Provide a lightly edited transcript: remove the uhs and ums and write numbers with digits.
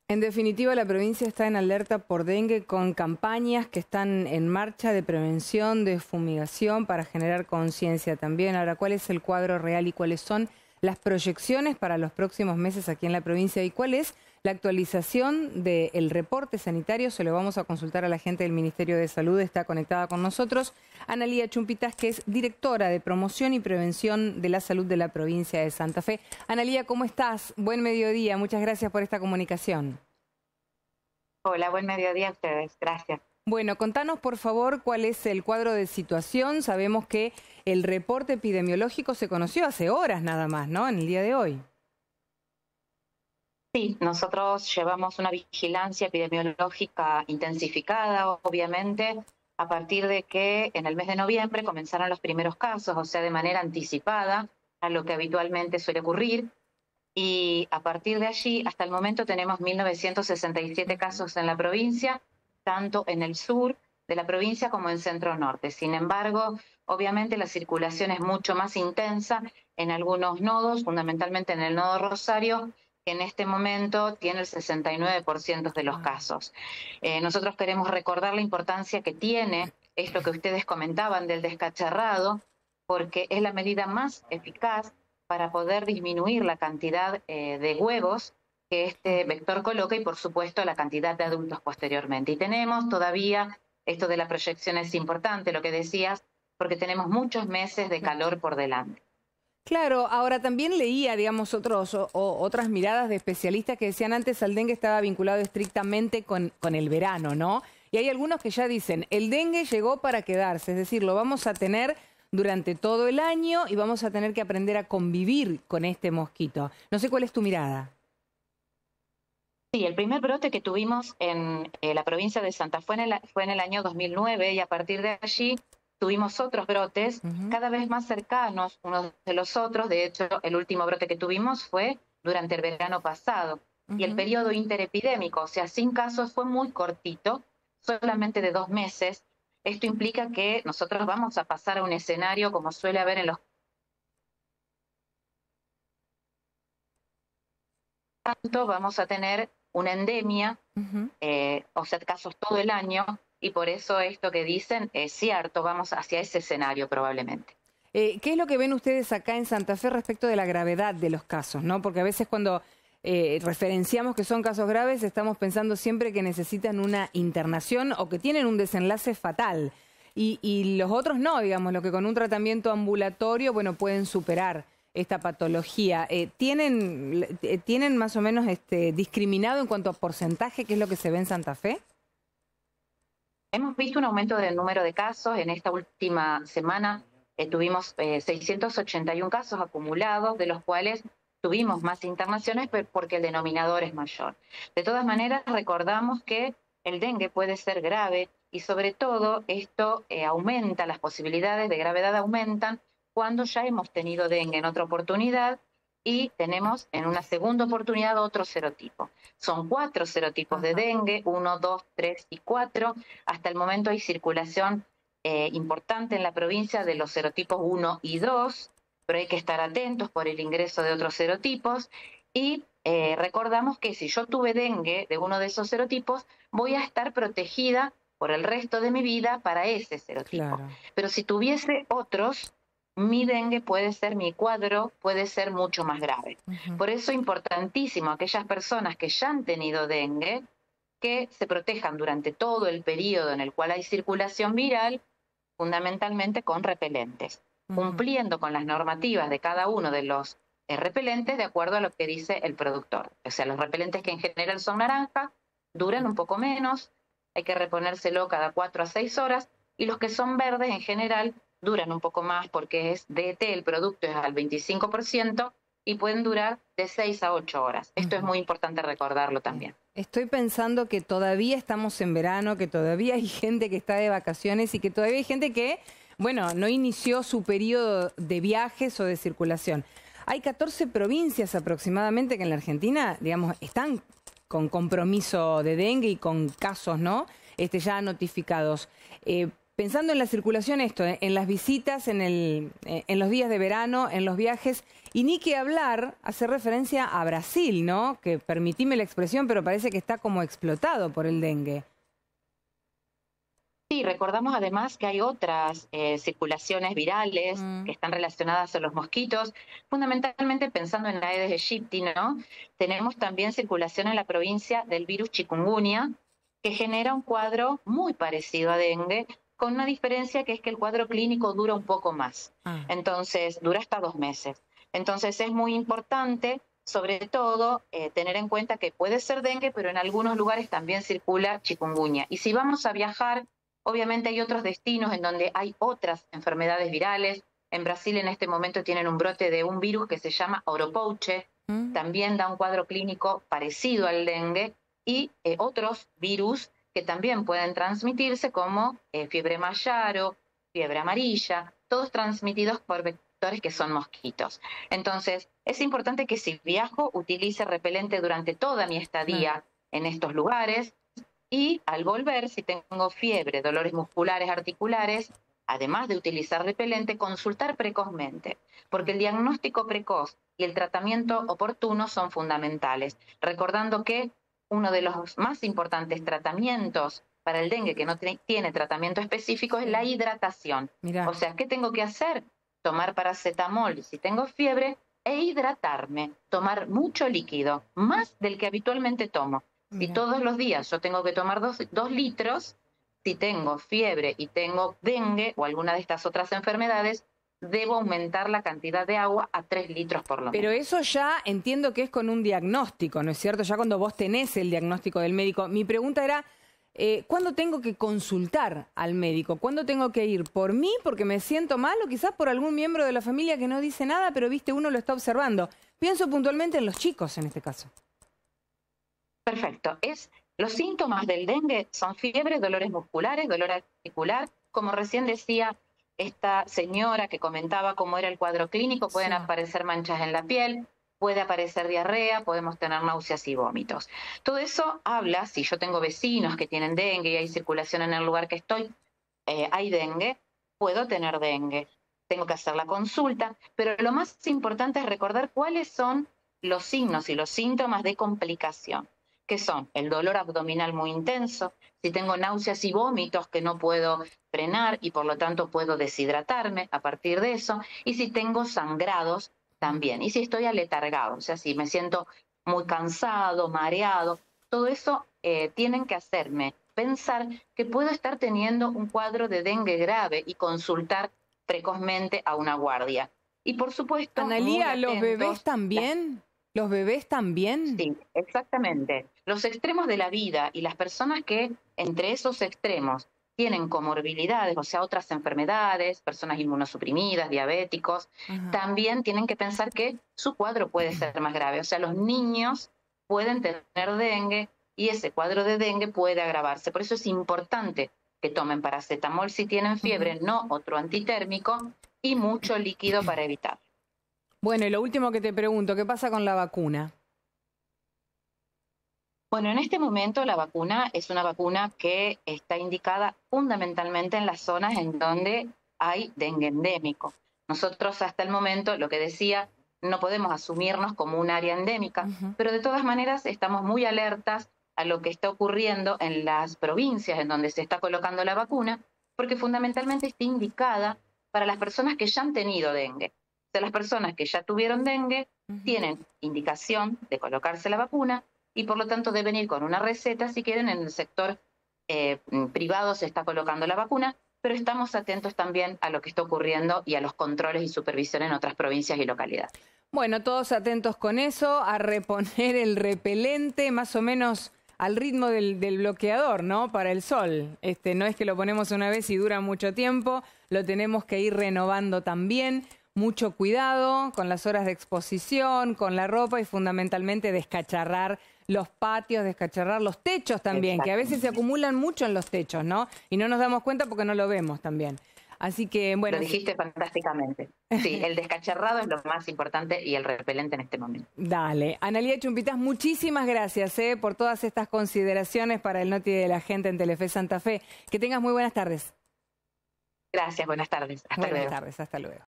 En definitiva, la provincia está en alerta por dengue con campañas que están en marcha de prevención, de fumigación para generar conciencia también. Ahora, ¿cuál es el cuadro real y cuáles son las proyecciones para los próximos meses aquí en la provincia? ¿Y cuál es la actualización del reporte sanitario? Se lo vamos a consultar a la gente del Ministerio de Salud. Está conectada con nosotros Analía Chumpitas, que es directora de Promoción y Prevención de la Salud de la provincia de Santa Fe. Analía, ¿cómo estás? Buen mediodía. Muchas gracias por esta comunicación. Hola, buen mediodía a ustedes. Gracias. Bueno, contanos por favor cuál es el cuadro de situación. Sabemos que el reporte epidemiológico se conoció hace horas nada más, ¿no? En el día de hoy. Sí, nosotros llevamos una vigilancia epidemiológica intensificada, obviamente, a partir de que en el mes de noviembre comenzaron los primeros casos, o sea, de manera anticipada a lo que habitualmente suele ocurrir. Y a partir de allí, hasta el momento tenemos 1.967 casos en la provincia, tanto en el sur de la provincia como en centro norte. Sin embargo, obviamente la circulación es mucho más intensa en algunos nodos, fundamentalmente en el nodo Rosario, que en este momento tiene el 69% de los casos. Nosotros queremos recordar la importancia que tiene esto que ustedes comentaban del descacharrado, porque es la medida más eficaz para poder disminuir la cantidad de huevos que este vector coloca y, por supuesto, la cantidad de adultos posteriormente. Y tenemos todavía, esto de la proyección es importante, lo que decías, porque tenemos muchos meses de calor por delante. Claro, ahora también leía, digamos, otras miradas de especialistas que decían antes el dengue estaba vinculado estrictamente con el verano, ¿no? Y hay algunos que ya dicen, el dengue llegó para quedarse, es decir, lo vamos a tener durante todo el año y vamos a tener que aprender a convivir con este mosquito. No sé cuál es tu mirada. Sí, el primer brote que tuvimos en la provincia de Santa Fe fue en el año 2009 y a partir de allí tuvimos otros brotes cada vez más cercanos unos de los otros. De hecho, el último brote que tuvimos fue durante el verano pasado. Y el periodo interepidémico, o sea, sin casos, fue muy cortito, solamente de 2 meses. Esto implica que nosotros vamos a pasar a un escenario como suele haber en los... Tanto vamos a tener una endemia, o sea, casos todo el año, y por eso esto que dicen es cierto, vamos hacia ese escenario probablemente. ¿Qué es lo que ven ustedes acá en Santa Fe respecto de la gravedad de los casos, ¿no? Porque a veces cuando referenciamos que son casos graves, estamos pensando siempre que necesitan una internación o que tienen un desenlace fatal. Y los otros no, digamos, los que con un tratamiento ambulatorio, bueno, pueden superar esta patología. ¿Tienen más o menos discriminado en cuanto a porcentaje qué es lo que se ve en Santa Fe? Hemos visto un aumento del número de casos. En esta última semana tuvimos 681 casos acumulados, de los cuales tuvimos más internaciones porque el denominador es mayor. De todas maneras, recordamos que el dengue puede ser grave y sobre todo esto aumenta, las posibilidades de gravedad aumentan cuando ya hemos tenido dengue en otra oportunidad y tenemos en una segunda oportunidad otro serotipo. Son 4 serotipos de dengue, 1, 2, 3 y 4. Hasta el momento hay circulación importante en la provincia de los serotipos 1 y 2, pero hay que estar atentos por el ingreso de otros serotipos y recordamos que si yo tuve dengue de uno de esos serotipos, voy a estar protegida por el resto de mi vida para ese serotipo. Claro. Pero si tuviese otros, mi dengue mi cuadro puede ser mucho más grave. Por eso es importantísimo aquellas personas que ya han tenido dengue, que se protejan durante todo el periodo en el cual hay circulación viral, fundamentalmente con repelentes, cumpliendo con las normativas de cada uno de los repelentes de acuerdo a lo que dice el productor. O sea, los repelentes que en general son naranja duran un poco menos, hay que reponérselo cada 4 a 6 horas, y los que son verdes en general duran un poco más porque es DET, el producto es al 25%, y pueden durar de 6 a 8 horas. Esto es muy importante recordarlo también. Estoy pensando que todavía estamos en verano, que todavía hay gente que está de vacaciones y que todavía hay gente que, bueno, no inició su periodo de viajes o de circulación. Hay 14 provincias aproximadamente que en la Argentina, digamos, están con compromiso de dengue y con casos, ¿no? Ya notificados. Pensando en la circulación, en las visitas, en los días de verano, en los viajes, y ni que hablar, hace referencia a Brasil, ¿no? Que permitime la expresión, pero parece que está como explotado por el dengue. Sí, recordamos además que hay otras circulaciones virales que están relacionadas a los mosquitos, fundamentalmente pensando en la Aedes aegypti, ¿no? Tenemos también circulación en la provincia del virus chikungunya, que genera un cuadro muy parecido a dengue, con una diferencia que es que el cuadro clínico dura un poco más. Entonces, dura hasta 2 meses. Entonces, es muy importante, sobre todo, tener en cuenta que puede ser dengue, pero en algunos lugares también circula chikungunya. Y si vamos a viajar, obviamente hay otros destinos en donde hay otras enfermedades virales. En Brasil en este momento tienen un brote de un virus que se llama Oropouche, también da un cuadro clínico parecido al dengue, y otros virus que también pueden transmitirse como fiebre mayaro, fiebre amarilla, todos transmitidos por vectores que son mosquitos. Entonces, es importante que si viajo utilice repelente durante toda mi estadía en estos lugares, y al volver, si tengo fiebre, dolores musculares, articulares, además de utilizar repelente, consultar precozmente, porque el diagnóstico precoz y el tratamiento oportuno son fundamentales. Recordando que uno de los más importantes tratamientos para el dengue, que no tiene tratamiento específico, es la hidratación. Mirá. O sea, ¿qué tengo que hacer? Tomar paracetamol si tengo fiebre e hidratarme, tomar mucho líquido, más del que habitualmente tomo. Si todos los días yo tengo que tomar 2 litros, si tengo fiebre y tengo dengue o alguna de estas otras enfermedades, debo aumentar la cantidad de agua a 3 litros por lo menos. Pero eso ya entiendo que es con un diagnóstico, ¿no es cierto? Ya cuando vos tenés el diagnóstico del médico. Mi pregunta era, ¿cuándo tengo que consultar al médico? ¿Cuándo tengo que ir? ¿Por mí, porque me siento mal, o quizás por algún miembro de la familia que no dice nada, pero viste, uno lo está observando? Pienso puntualmente en los chicos en este caso. Perfecto. Los síntomas del dengue son fiebre, dolores musculares, dolor articular. Como recién decía esta señora que comentaba cómo era el cuadro clínico, pueden aparecer manchas en la piel, puede aparecer diarrea, podemos tener náuseas y vómitos. Todo eso habla, si yo tengo vecinos que tienen dengue y hay circulación en el lugar que estoy, hay dengue, puedo tener dengue. Tengo que hacer la consulta, pero lo más importante es recordar cuáles son los signos y los síntomas de complicación, que son el dolor abdominal muy intenso, si tengo náuseas y vómitos que no puedo frenar y por lo tanto puedo deshidratarme a partir de eso, y si tengo sangrados también, y si estoy aletargado, o sea, si me siento muy cansado, mareado, todo eso tienen que hacerme pensar que puedo estar teniendo un cuadro de dengue grave y consultar precozmente a una guardia. Y por supuesto, Analía, ¿los bebés también? ¿Los bebés también? Sí, exactamente. Los extremos de la vida y las personas que entre esos extremos tienen comorbilidades, o sea, otras enfermedades, personas inmunosuprimidas, diabéticos, también tienen que pensar que su cuadro puede ser más grave. O sea, los niños pueden tener dengue y ese cuadro de dengue puede agravarse. Por eso es importante que tomen paracetamol si tienen fiebre, no otro antitérmico, y mucho líquido para evitar. Bueno, y lo último que te pregunto, ¿qué pasa con la vacuna? Bueno, en este momento la vacuna es una vacuna que está indicada fundamentalmente en las zonas en donde hay dengue endémico. Nosotros hasta el momento, lo que decía, no podemos asumirnos como un área endémica, pero de todas maneras estamos muy alertas a lo que está ocurriendo en las provincias en donde se está colocando la vacuna, porque fundamentalmente está indicada para las personas que ya han tenido dengue. De las personas que ya tuvieron dengue tienen indicación de colocarse la vacuna y por lo tanto deben ir con una receta si quieren. En el sector privado se está colocando la vacuna, pero estamos atentos también a lo que está ocurriendo y a los controles y supervisión en otras provincias y localidades. Bueno, todos atentos con eso, a reponer el repelente más o menos al ritmo del bloqueador, ¿no? Para el sol. No es que lo ponemos una vez y dura mucho tiempo, lo tenemos que ir renovando también. Mucho cuidado con las horas de exposición, con la ropa y fundamentalmente descacharrar los patios, descacharrar los techos también, que a veces se acumulan mucho en los techos, ¿no? Y no nos damos cuenta porque no lo vemos también. Así que, bueno... Lo dijiste fantásticamente. Sí, el descacharrado es lo más importante y el repelente en este momento. Dale. Analía Chumpitas, muchísimas gracias por todas estas consideraciones para el Noti de la Gente en Telefe Santa Fe. Que tengas muy buenas tardes. Gracias, buenas tardes. Hasta Buenas luego. tardes, hasta luego.